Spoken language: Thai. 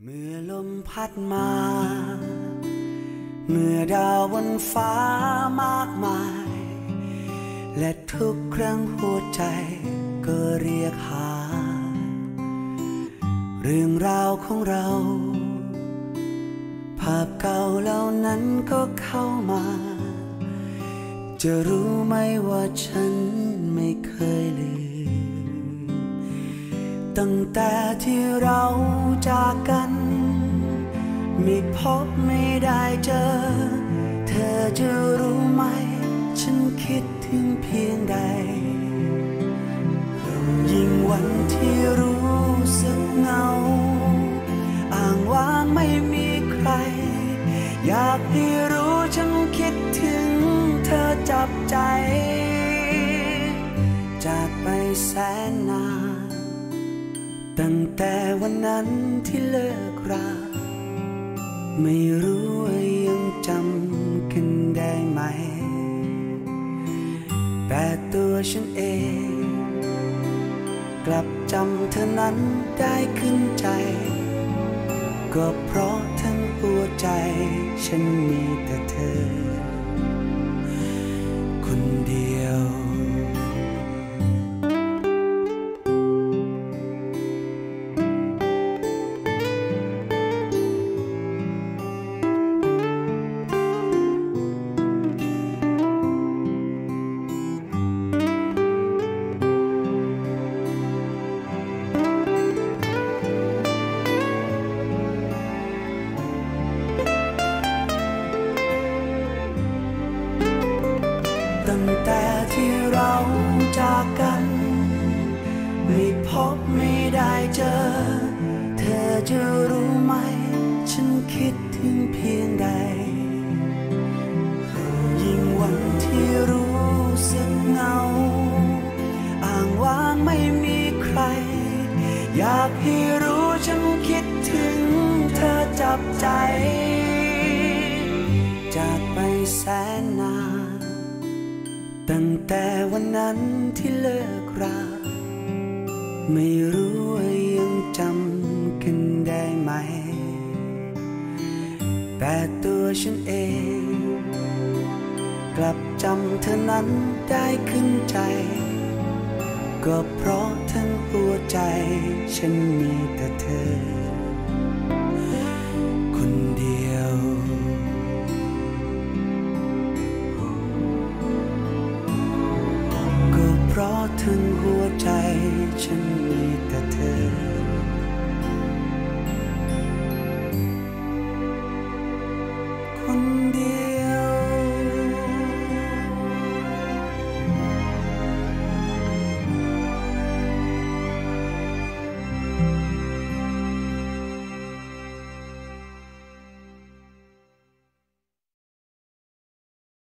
เมื่อลมพัดมาเมื่อดาวบนฟ้ามากมายและทุกครั้งหัวใจก็เรียกหาเรื่องราวของเราภาพเก่าเหล่านั้นก็เข้ามาจะรู้ไหมว่าฉันไม่เคยลืมตั้งแต่ที่เราจากกันไม่พบไม่ได้เจอเธอจะรู้ไหมฉันคิดถึงเพียงใดยิ่งวันที่รู้สึกเหงาอ้างว้างไม่มีใครอยากให้รู้ฉันคิดถึงเธอจับใจจากไปแสนนานตั้งแต่วันนั้นที่เลิกราไม่รู้ว่ายังจำกันได้ไหมแต่ตัวฉันเองกลับจำเธอนั้นได้ขึ้นใจก็เพราะทั้งหัวใจฉันมีแต่เธอคนเดียวตั้งแต่ที่เราจากกันไม่พบไม่ได้เจอเธอจะรู้ไหมฉันคิดถึงเพียงใดยิ่งวันที่รู้สึกเหงาอ้างว้างไม่มีใครอยากให้รู้ฉันคิดถึงเธอจับใจจากไปแสนนานตั้งแต่วันนั้นที่เลิกราไม่รู้ว่ายังจำกันได้ไหมแต่ตัวฉันเองกลับจำเธอนั้นได้ขึ้นใจก็เพราะทั้งหัวใจฉันมีแต่เธอ